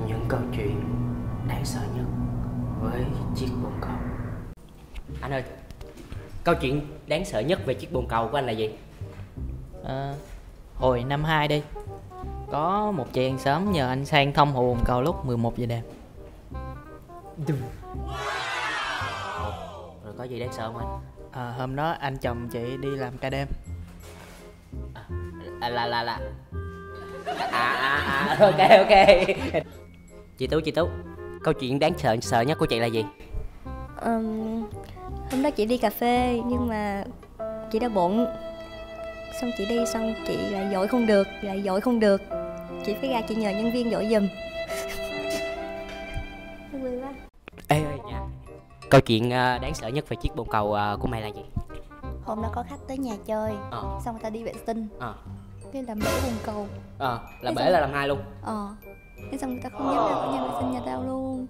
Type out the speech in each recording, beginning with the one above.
những câu chuyện đáng sợ nhất với chiếc bồn cầu. Anh ơi, câu chuyện đáng sợ nhất về chiếc bồn cầu của anh là gì? Hồi năm 2 đi, có một chị hàng xóm nhờ anh sang thông hồ bồn cầu lúc 11 giờ đêm. Rồi có gì đáng sợ không anh? Hôm đó anh chồng chị đi làm ca đêm. Ok. Chị Tú, câu chuyện đáng sợ nhất của chị là gì? Hôm đó chị đi cà phê nhưng mà chị đau bụng. Xong chị đi xong chị lại dội không được. Chị phải ra chị nhờ nhân viên dội giùm. Vui quá. Ê nha. Câu chuyện đáng sợ nhất về chiếc bồn cầu của mày là gì? Hôm đó có khách tới nhà chơi, xong người ta đi vệ sinh, cái làm bể bồn cầu. Là bể là làm hai luôn. Cái xong người ta không dám ra khỏi nhà vệ sinh nhà tao luôn.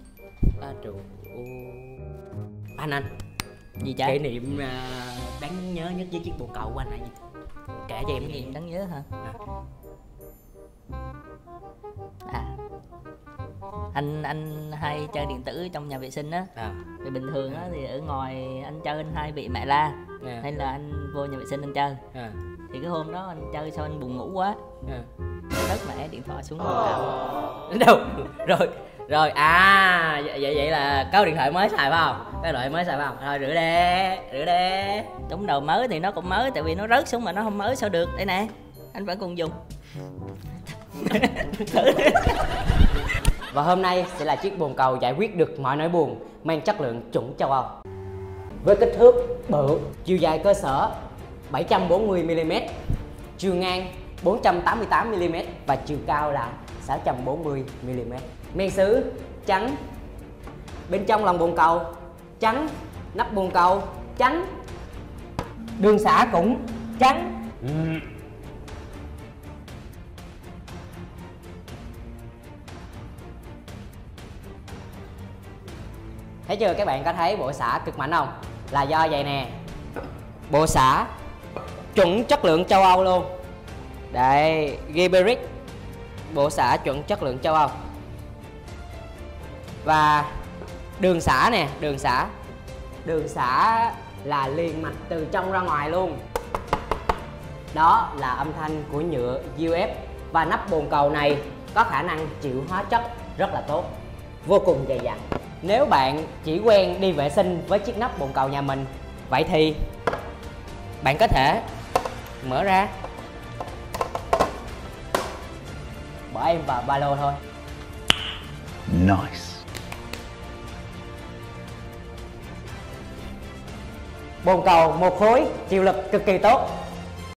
Anh Gì chả? kỷ niệm đáng nhớ nhất với chiếc bồn cầu của anh là gì? Kể cho em nghe. Đáng nhớ hả? Anh hay chơi điện tử trong nhà vệ sinh á. Thì bình thường á thì ở ngoài anh chơi anh hay bị mẹ la, hay là anh vô nhà vệ sinh anh chơi. Thì cái hôm đó anh chơi xong anh buồn ngủ quá, rớt mẹ điện thoại xuống bồn cầu. Đâu? Rồi vậy là có điện thoại mới xài phải không? Thôi rửa đi. Đúng đầu mới thì nó cũng mới, tại vì nó rớt xuống mà nó không mới sao được. Đây nè, anh vẫn còn dùng. Và hôm nay sẽ là chiếc bồn cầu giải quyết được mọi nỗi buồn, mang chất lượng chuẩn châu Âu. Với kích thước bự, chiều dài cơ sở 740mm, chiều ngang 488mm và chiều cao là 640mm. Men sứ trắng, bên trong lòng bồn cầu trắng, nắp bồn cầu trắng, đường xả cũng trắng. Thấy chưa, các bạn có thấy bộ xả cực mạnh không? Là do vậy nè, bộ xả chuẩn chất lượng châu Âu luôn. Đây, Geberit, bộ xả chuẩn chất lượng châu Âu. Và đường xả nè, đường xả là liền mạch từ trong ra ngoài luôn. Đó là âm thanh của nhựa UF. Và nắp bồn cầu này có khả năng chịu hóa chất rất là tốt, vô cùng dày dặn. Nếu bạn chỉ quen đi vệ sinh với chiếc nắp bồn cầu nhà mình, vậy thì bạn có thể mở ra, bỏ em vào ba lô thôi. Nice. Bồn cầu một khối, chịu lực cực kỳ tốt.